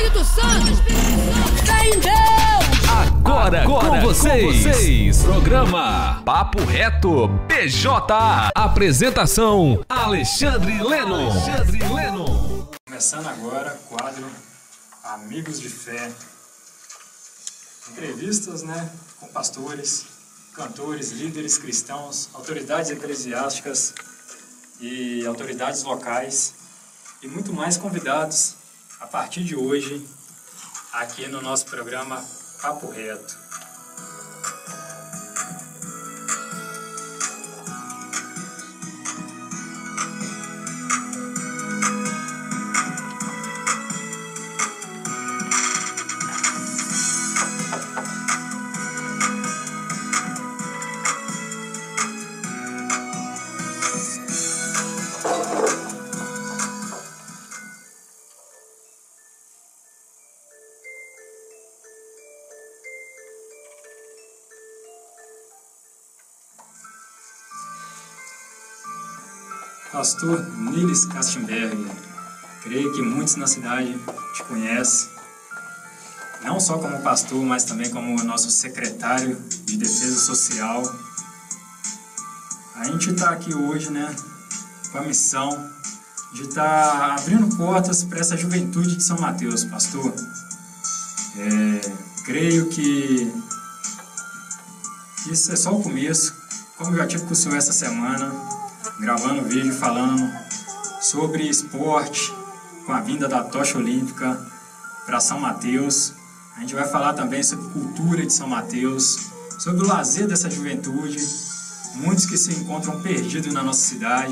Espírito Santo, fé em Deus. Agora com vocês, programa Papo Reto PJ. Apresentação Alexandre Leno. Começando agora, quadro Amigos de Fé. Entrevistas, com pastores, cantores, líderes cristãos, autoridades eclesiásticas e autoridades locais e muito mais convidados a partir de hoje aqui no nosso programa Papo Reto. Pastor Niles Castimberg, creio que muitos na cidade te conhecem, não só como pastor, mas também como nosso secretário de Defesa Social. A gente está aqui hoje, com a missão de estar abrindo portas para essa juventude de São Mateus, pastor. Creio que isso é só o começo, como eu já tive com o senhor essa semana, gravando vídeo falando sobre esporte, com a vinda da tocha olímpica para São Mateus. A gente vai falar também sobre cultura de São Mateus, sobre o lazer dessa juventude, muitos que se encontram perdidos na nossa cidade.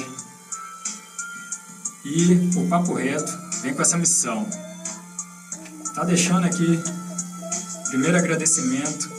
E o Papo Reto vem com essa missão. Tá deixando aqui primeiro agradecimento,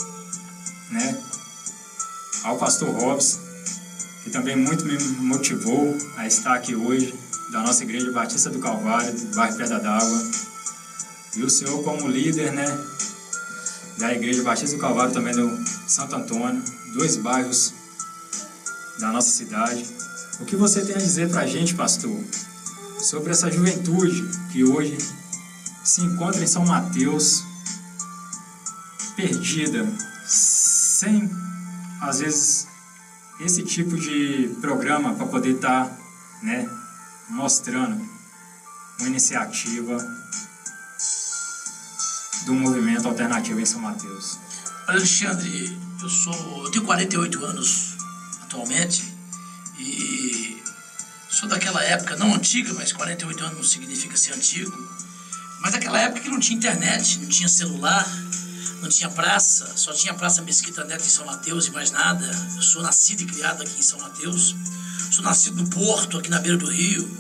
ao pastor Robson, que também muito me motivou a estar aqui hoje, da nossa Igreja Batista do Calvário, do bairro Pedra d'Água. E o senhor como líder, da Igreja Batista do Calvário, também do Santo Antônio, 2 bairros da nossa cidade. O que você tem a dizer para a gente, pastor, sobre essa juventude que hoje se encontra em São Mateus, perdida, sem, às vezes, esse tipo de programa para poder estar, mostrando uma iniciativa do movimento alternativo em São Mateus? Alexandre, eu tenho 48 anos atualmente e sou daquela época, não antiga, mas 48 anos não significa ser antigo, mas daquela época que não tinha internet, não tinha celular, não tinha praça, só tinha Praça Mesquita Neto em São Mateus e mais nada. Eu sou nascido e criado aqui em São Mateus, sou nascido no Porto, aqui na beira do rio,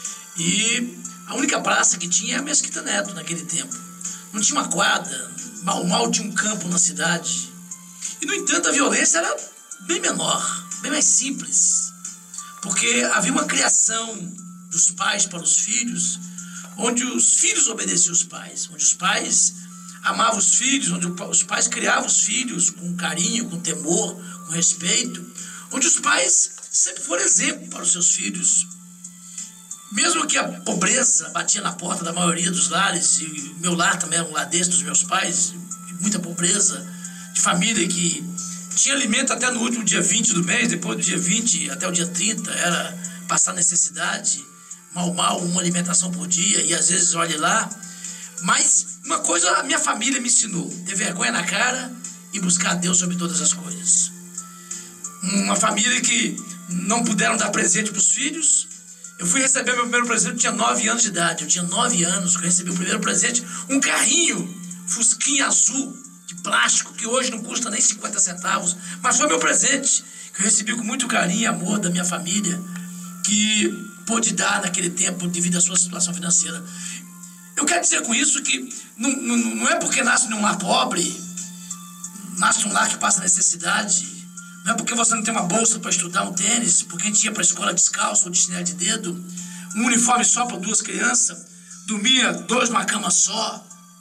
e a única praça que tinha é a Mesquita Neto naquele tempo. Não tinha uma quadra, mal tinha um campo na cidade. E, no entanto, a violência era bem menor, bem mais simples, porque havia uma criação dos pais para os filhos, onde os filhos obedeciam os pais, onde os pais amavam os filhos, onde os pais criavam os filhos com carinho, com temor, com respeito, onde os pais sempre foram exemplo para os seus filhos. Mesmo que a pobreza batia na porta da maioria dos lares, e meu lar também era um lar desse dos meus pais, muita pobreza, de família que tinha alimento até no último dia 20 do mês, depois do dia 20 até o dia 30 era passar necessidade, mal, uma alimentação por dia, e às vezes, olhe lá. Mas uma coisa a minha família me ensinou: ter vergonha na cara e buscar a Deus sobre todas as coisas. Uma família que não puderam dar presente para os filhos. Eu fui receber meu primeiro presente, eu tinha 9 anos de idade. Eu tinha 9 anos que eu recebi o primeiro presente, um carrinho Fusquinha azul de plástico, que hoje não custa nem 50 centavos, mas foi meu presente, que eu recebi com muito carinho e amor da minha família, que pôde dar naquele tempo devido à sua situação financeira. Eu quero dizer com isso que não é porque nasce num lar pobre, nasce num lar que passa necessidade, não é porque você não tem uma bolsa para estudar, um tênis, porque a gente ia para a escola descalço ou de chinelo de dedo, um uniforme só para 2 crianças, dormia 2 numa cama só,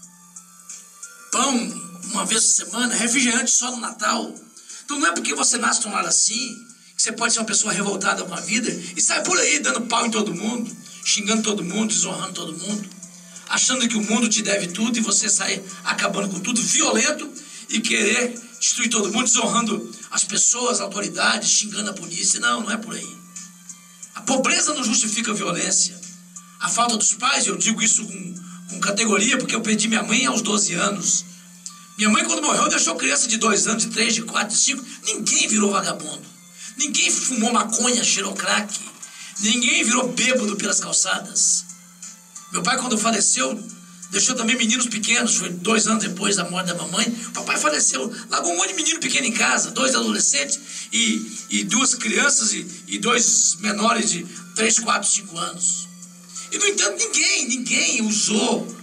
pão uma vez por semana, refrigerante só no Natal. Então não é porque você nasce num lar assim que você pode ser uma pessoa revoltada com a vida e sai por aí dando pau em todo mundo, xingando todo mundo, desonrando todo mundo. achando que o mundo te deve tudo e você sai acabando com tudo, violento e querer destruir todo mundo, desonrando as pessoas, as autoridades, xingando a polícia. Não, não é por aí. A pobreza não justifica a violência. A falta dos pais, eu digo isso com categoria, porque eu perdi minha mãe aos 12 anos. Minha mãe, quando morreu, deixou criança de 2 anos, de 3, de 4, de 5. Ninguém virou vagabundo. Ninguém fumou maconha, cheirou crack. Ninguém virou bêbado pelas calçadas. Meu pai, quando faleceu, deixou também meninos pequenos. Foi 2 anos depois da morte da mamãe. O papai faleceu, largou um monte de menino pequeno em casa. 2 adolescentes e 2 crianças e 2 menores de 3, 4, 5 anos. E, no entanto, ninguém usou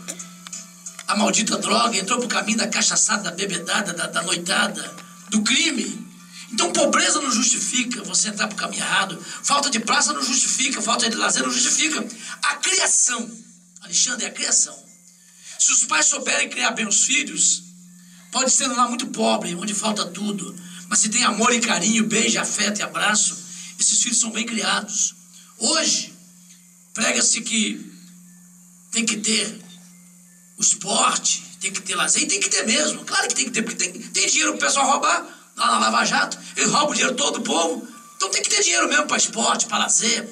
a maldita droga, entrou pro caminho da cachaçada, da bebedada, da noitada, do crime. Então, pobreza não justifica você entrar pro caminho errado. Falta de praça não justifica, falta de lazer não justifica. A criação, Alexandre, é a criação. Se os pais souberem criar bem os filhos, pode ser um lar muito pobre, onde falta tudo. Mas se tem amor e carinho, beijo, afeto e abraço, esses filhos são bem criados. Hoje, prega-se que tem que ter o esporte, tem que ter lazer, e tem que ter mesmo. Claro que tem que ter, porque tem dinheiro pro pessoal roubar, lá na Lava Jato, eles roubam o dinheiro todo do povo. Então tem que ter dinheiro mesmo para esporte, para lazer,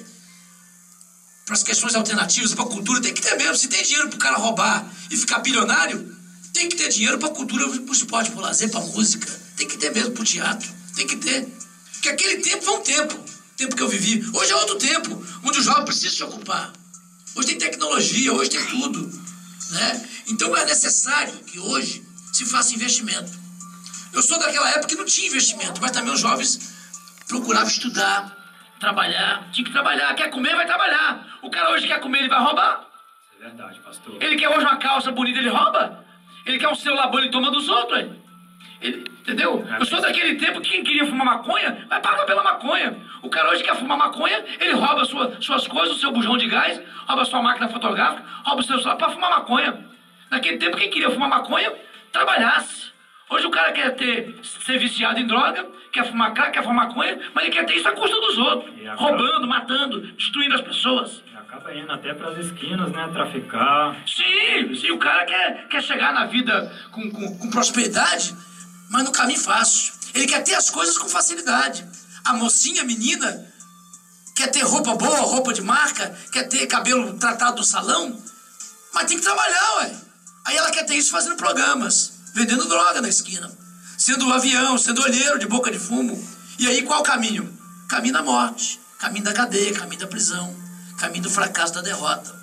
para as questões alternativas, para cultura, tem que ter mesmo. Se tem dinheiro pro cara roubar e ficar bilionário, tem que ter dinheiro para cultura, para esporte, para lazer, para música. Tem que ter mesmo pro teatro, tem que ter. Porque aquele tempo foi um tempo que eu vivi. Hoje é outro tempo, onde o jovem precisa se ocupar. Hoje tem tecnologia, hoje tem tudo, né? Então é necessário que hoje se faça investimento. Eu sou daquela época que não tinha investimento, mas também os jovens procuravam estudar, trabalhar. Tinha que trabalhar, quer comer, vai trabalhar. O cara hoje quer comer, ele vai roubar. É verdade, pastor. Ele quer hoje uma calça bonita, ele rouba. Ele quer um celular bom, ele toma dos outros. Entendeu? Eu sou daquele tempo que quem queria fumar maconha, vai pagar pela maconha. O cara hoje quer fumar maconha, ele rouba suas coisas, o seu bujão de gás, rouba sua máquina fotográfica, rouba o seu celular para fumar maconha. Naquele tempo, quem queria fumar maconha, trabalhasse. Hoje o cara quer ser viciado em droga, quer fumar crack, quer fumar maconha, mas ele quer ter isso à custa dos outros. Roubando, matando, destruindo as pessoas. E acaba indo até para as esquinas, né? Traficar. Sim, o cara quer chegar na vida com prosperidade, mas no caminho fácil. Ele quer ter as coisas com facilidade. A mocinha, a menina, quer ter roupa boa, roupa de marca, quer ter cabelo tratado no salão, mas tem que trabalhar, ué. Aí ela quer ter isso fazendo programas, vendendo droga na esquina, sendo avião, sendo olheiro de boca de fumo. E aí qual o caminho? Caminho da morte, caminho da cadeia, caminho da prisão, caminho do fracasso, da derrota.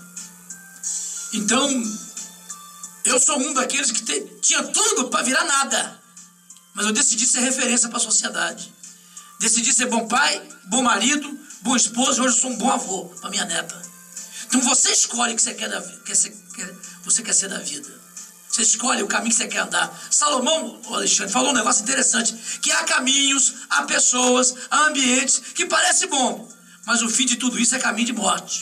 Então, eu sou um daqueles que tinha tudo para virar nada, mas eu decidi ser referência para a sociedade. Decidi ser bom pai, bom marido, bom esposo, e hoje eu sou um bom avô para minha neta. Então você escolhe o que você quer ser da vida. Você escolhe o caminho que você quer andar. Salomão, Alexandre, falou um negócio interessante, que há caminhos, há pessoas, há ambientes que parece bom, mas o fim de tudo isso é caminho de morte.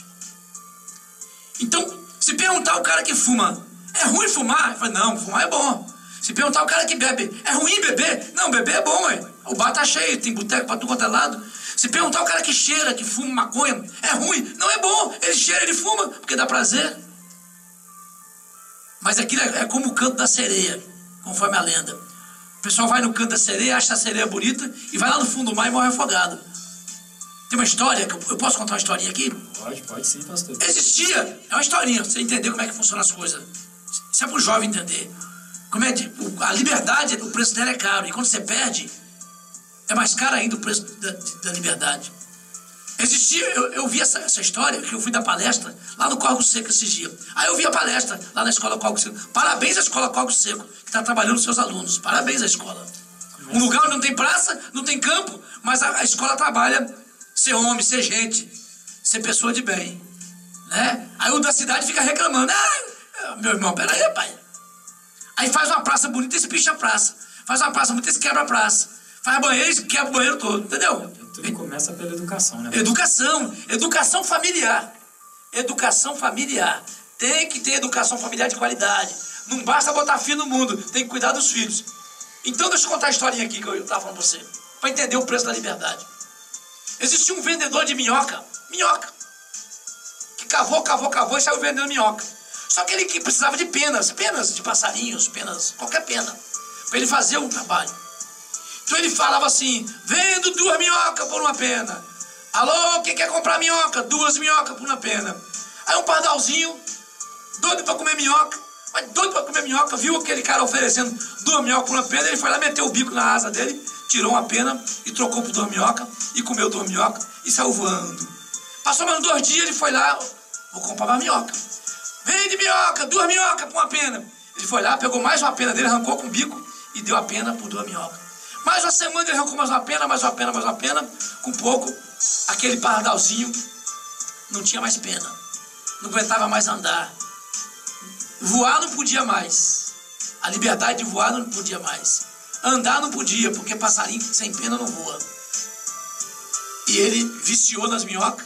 Então, se perguntar ao cara que fuma, é ruim fumar? Ele fala, não, fumar é bom. Se perguntar ao cara que bebe, é ruim beber? Não, beber é bom, ué. O bar tá cheio, tem boteco pra tudo quanto é lado. Se perguntar ao cara que cheira, que fuma maconha, é ruim? Não, é bom. Ele cheira, ele fuma, porque dá prazer. Mas aquilo é como o canto da sereia, conforme a lenda. O pessoal vai no canto da sereia, acha a sereia bonita e vai lá no fundo do mar e morre afogado. Tem uma história, eu posso contar uma historinha aqui? Pode sim, pastor. Existia, é uma historinha, pra você entender como é que funcionam as coisas. Isso é pro jovem entender. A liberdade, o preço dela é caro. E quando você perde, é mais caro ainda o preço da liberdade. Existia, eu vi essa história, que eu fui dar palestra lá no Córrego Seco esses dias. Aí eu vi a palestra lá na Escola Córrego Seco. Parabéns à Escola Córrego Seco, que está trabalhando os seus alunos. Parabéns à escola. Um lugar onde não tem praça, não tem campo, mas a escola trabalha ser homem, ser gente, ser pessoa de bem. Né? Aí o da cidade fica reclamando. Meu irmão, peraí, pai. Aí faz uma praça bonita e se picha a praça. Faz uma praça bonita e se quebra a praça. Faz banheiro e se quebra o banheiro todo, entendeu? Tudo começa pela educação, né? Educação familiar. Educação familiar. Tem que ter educação familiar de qualidade. Não basta botar filho no mundo, tem que cuidar dos filhos. Então deixa eu contar a historinha aqui que eu estava falando pra você, para entender o preço da liberdade. Existia um vendedor de minhoca, que cavou e saiu vendendo minhoca. Só que ele que precisava de penas de passarinhos, qualquer pena, para ele fazer um trabalho. Então ele falava assim: vendo 2 minhocas por uma pena. Alô, quem quer comprar minhoca? 2 minhocas por uma pena. Aí um pardalzinho, doido para comer minhoca, mas doido para comer minhoca, viu aquele cara oferecendo 2 minhocas por uma pena, ele foi lá, meteu o bico na asa dele, tirou uma pena e trocou por 2 minhocas, e comeu 2 minhocas e saiu voando. Passou mais 2 dias, ele foi lá: vou comprar uma minhoca. Vende minhoca, 2 minhocas por uma pena. Ele foi lá, pegou mais uma pena dele, arrancou com o bico e deu a pena por 2 minhocas. Mais uma semana ele arrancou mais uma pena, com pouco, aquele pardalzinho não tinha mais pena, não aguentava mais andar. Voar não podia mais, a liberdade de voar não podia mais. Andar não podia, porque passarinho sem pena não voa. E ele viciou nas minhocas,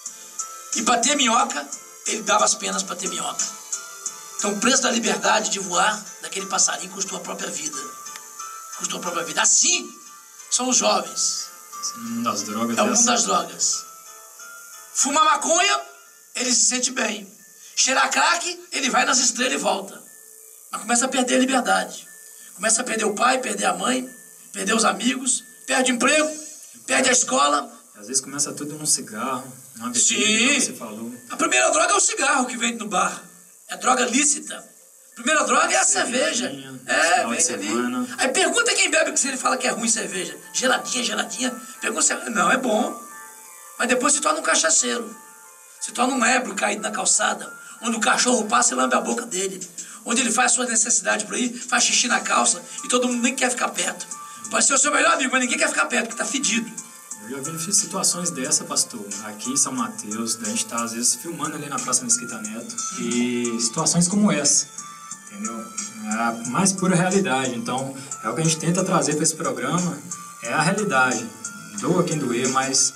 e para ter minhoca, ele dava as penas para ter minhoca. Então o preço da liberdade de voar daquele passarinho custou a própria vida. Custou a própria vida. Assim são os jovens. É o mundo das drogas. É o mundo das drogas. Fumar maconha, ele se sente bem. Cheirar crack, ele vai nas estrelas e volta. Mas começa a perder a liberdade. Começa a perder o pai, perder a mãe, perder os amigos, perde o emprego, perde a escola. Às vezes começa tudo num cigarro, numa bebida, Sim. como você falou. A primeira droga é o cigarro que vende no bar. É droga lícita. A primeira droga é a cerveja. Vende ali. Aí pergunta quem bebe, se ele fala que é ruim cerveja. Geladinha. Pergunta se não, é bom. Mas depois se torna um cachaceiro. Se torna um ébrio caído na calçada, onde o cachorro passa e lambe a boca dele. Onde ele faz suas necessidades por aí, faz xixi na calça e todo mundo nem quer ficar perto. Pode ser o seu melhor amigo, mas ninguém quer ficar perto, porque tá fedido. Eu já vi situações dessa, pastor, aqui em São Mateus, a gente tá às vezes filmando ali na Praça Mesquita Neto, e situações como essa, entendeu? É a mais pura realidade. Então, é o que a gente tenta trazer para esse programa, é a realidade. Doa quem doer, mas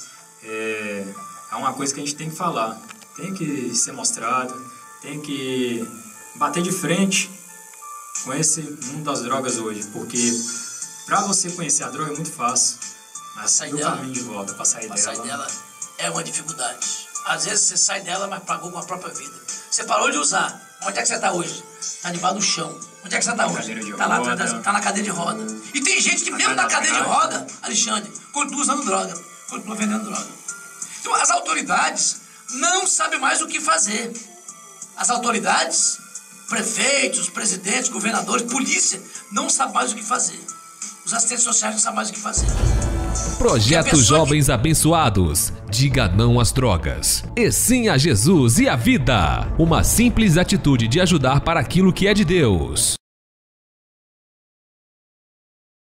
é uma coisa que a gente tem que falar, tem que ser mostrado, tem que bater de frente com esse mundo das drogas hoje, porque para você conhecer a droga é muito fácil. Mas sair dela, caminho de volta, para sair dela é uma dificuldade. Às vezes você sai dela, mas pagou com a própria vida. Você parou de usar. Onde é que você está hoje? Está debaixo do chão. Onde é que você está hoje? Está lá atrás, está na cadeira de roda. E tem gente que mesmo na cadeira de roda, Alexandre, continua usando droga, continua vendendo droga. Então as autoridades não sabem mais o que fazer. As autoridades, prefeitos, presidentes, governadores, polícia, não sabem mais o que fazer. Os assistentes sociais não sabem mais o que fazer. Projeto Jovens Abençoados. Diga não às drogas. E sim a Jesus e a vida. Uma simples atitude de ajudar para aquilo que é de Deus.